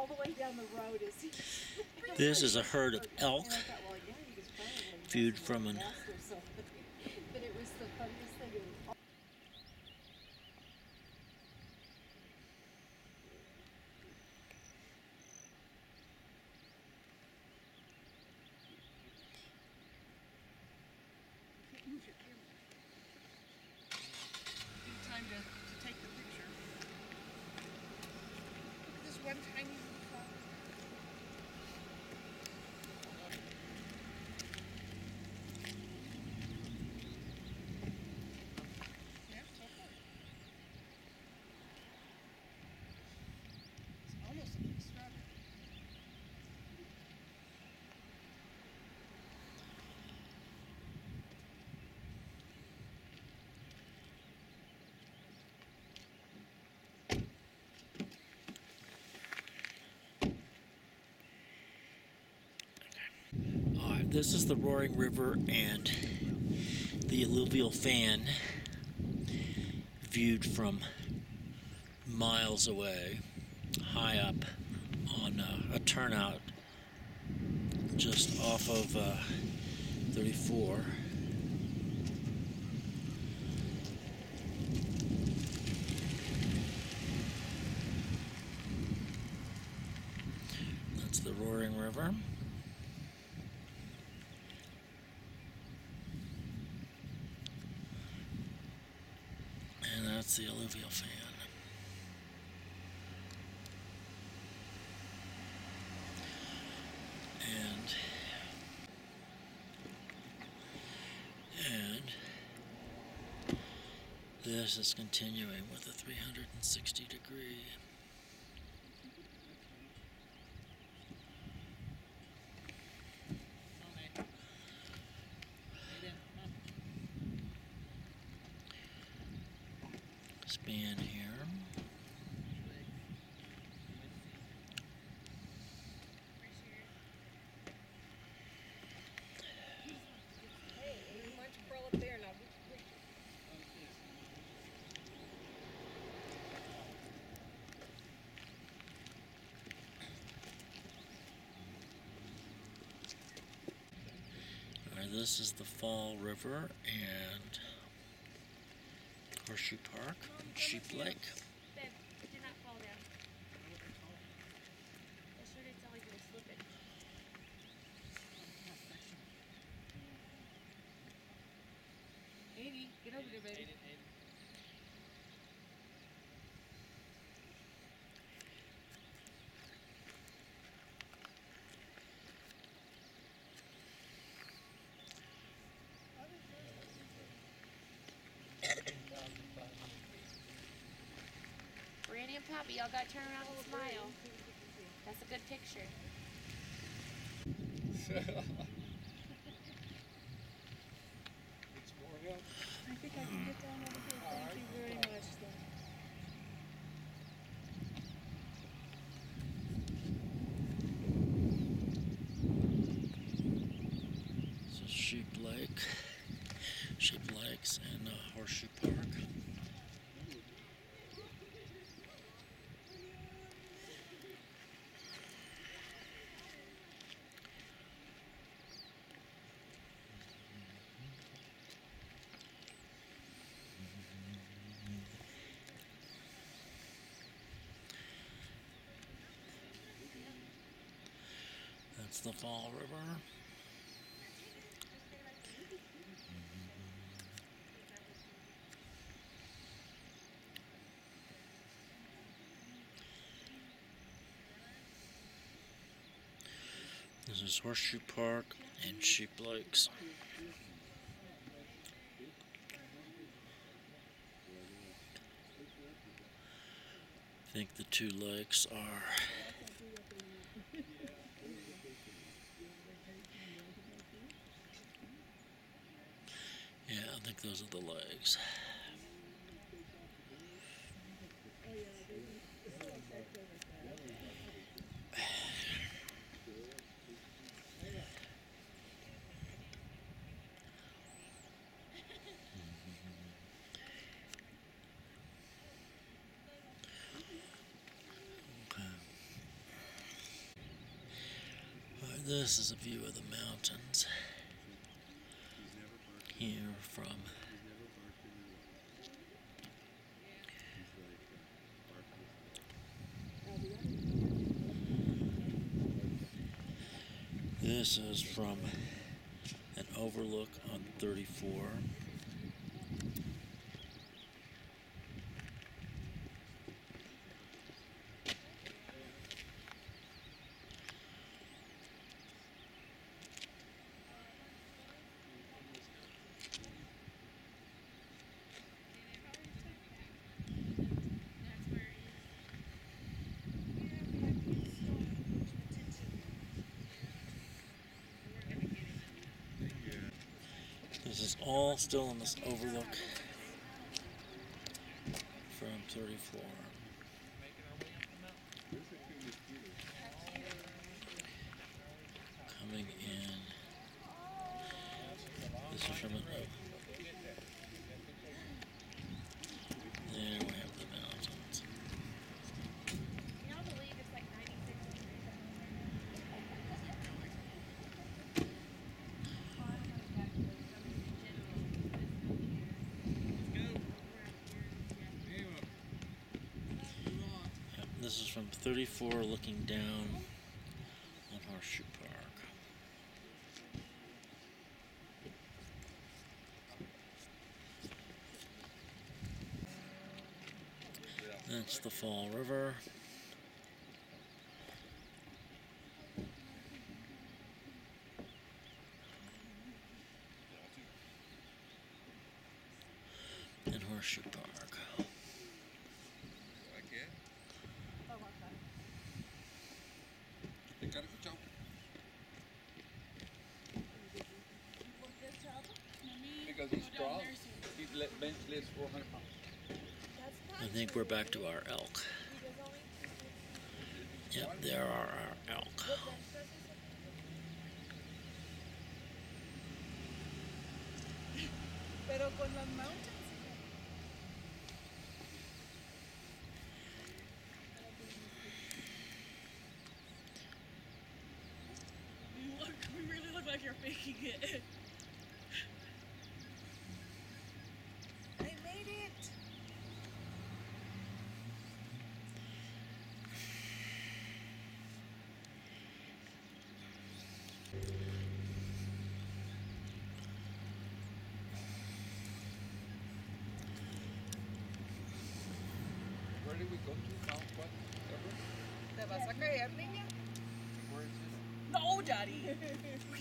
all the way down the road is. This is a herd of elk viewed from an. But it was the funniest thing. Move your camera. Good time to take the picture. Look at this one tiny little flower. Yeah, so far. It's almost like a strawberry. This is the Roaring River and the alluvial fan viewed from miles away, high up on a turnout just off of 34. That's the Roaring River. And that's the alluvial fan. And this is continuing with a 360-degree. Span here. Hey, why don't you crawl up there now? Alright, this is the Fall River and Horseshoe Park and Sheep Lake. Babe, do not fall down. That sure did sound like you were slipping. Amy, get over there, baby. Brandy and Poppy, y'all got to turn around and smile. That's a good picture. I think I can get down over here. Thank you very much. This is Sheep Lakes and Horseshoe Park. That's the Fall River. This is Horseshoe Park and Sheep Lakes. I think the two lakes are I think those are the lakes. Okay. This is a view of the mountains here from this is from an overlook on 34. This is all still in this overlook from 34. Coming in. This is from an there we have the mountains. Can y'all believe it's like 96 degrees at Yep, this is from 34 looking down on Horseshoe Park. That's the Fall River. And Horseshoe Park. Because he's strong. He bench lifts 400 pounds. I think we're back to our elk. Yep, there are our elk. Pero con las mountains. We really look like you're faking it. I made it. Where did we go to? South what? Ever? ¿Te vas a caer, niña? Where is it? No, Daddy.